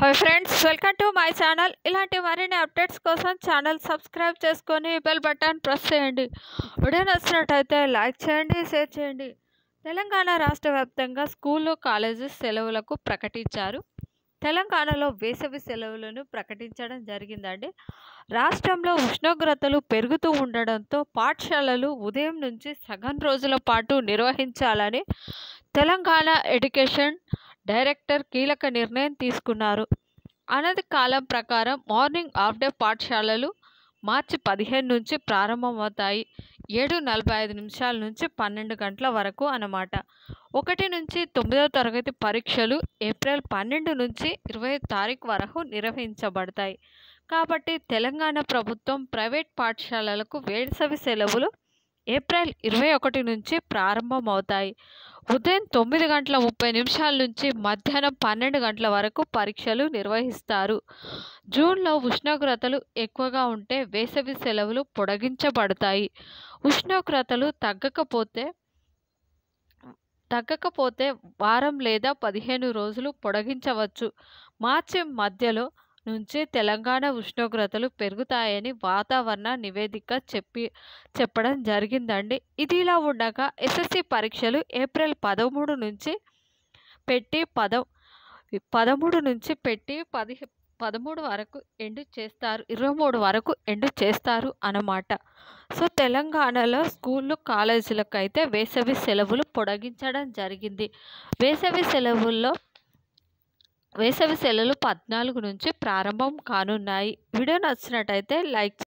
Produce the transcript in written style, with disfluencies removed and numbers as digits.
Hi friends, welcome to my channel. ఇలాంటి మరిన్ని updates కోసం ఛానల్ సబ్స్క్రైబ్ చేసుకొని బెల్ బటన్ ప్రెస్ చేయండి. వీడియో నచ్చినట్టయితే లైక్ చేయండి, షేర్ చేయండి. తెలంగాణ రాష్ట్ర వ్యాప్తంగా స్కూళ్ళు, కాలేజెస్ సెలవులకు ప్రకటించారు. తెలంగాణలో వేసవి సెలవులను ప్రకటించడం జరిగిందండి. రాష్ట్రంలో ఉష్ణోగ్రతలు పెరుగుతూ ఉండడంతో పాఠశాలలు ఉదయం నుంచి సగం రోజుల పాటు నిర్వహించాలని తెలంగాణ ఎడ్యుకేషన్ డైరెక్టర్ కీలక నిర్ణయం తీసుకున్నారు. అనతి కాలం ప్రకారం మార్నింగ్ హాఫ్ డే పాఠశాలలు మార్చి 15 నుంచి ప్రారంభమవుతాయి. 7:45 నుంచి 12 గంటల వరకు అన్నమాట. 1 నుంచి 9వ తరగతి పరీక్షలు ఏప్రిల్ 12 నుంచి 20 తారీఖు వరకు నిర్వహించబడతాయి. కాబట్టి తెలంగాణ ప్రభుత్వం ప్రైవేట్ పాఠశాలలకు వేసవి సెలవులు ఏప్రిల్ 21 నుంచి ప్రారంభమవుతాయి. ఉదయం 9:30 నుంచి మధ్యాహ్నం 12 గంటల వరకు పరీక్షలు నిర్వహిస్తారు. జూన్లో ఉష్ణోగ్రతలు ఎక్కువగా ఉంటే వేసవి సెలవులు పొడిగించబడతాయి. ఉష్ణోగ్రతలు తగ్గకపోతే వారం లేదా 15 రోజులు పొడిగించవచ్చు. మార్చి మధ్యలో నుంచి తెలంగాణ ఉష్ణోగ్రతలు పెరుగుతాయని వాతావరణ నివేదిక చెప్పడం జరిగిందండి. ఇదిలా ఉండగా ఎస్ఎస్సి పరీక్షలు ఏప్రిల్ 13 నుంచి పెట్టి 13 వరకు ఎండ్ చేస్తారు. 23 వరకు ఎండ్ చేస్తారు అన్నమాట. సో తెలంగాణలో స్కూళ్ళు, కాలేజీలకు అయితే వేసవి సెలవులు పొడిగించడం జరిగింది. వేసవి సెలవులు 14 నుంచి ప్రారంభం కానున్నాయి. వీడియో నచ్చినట్టయితే లైక్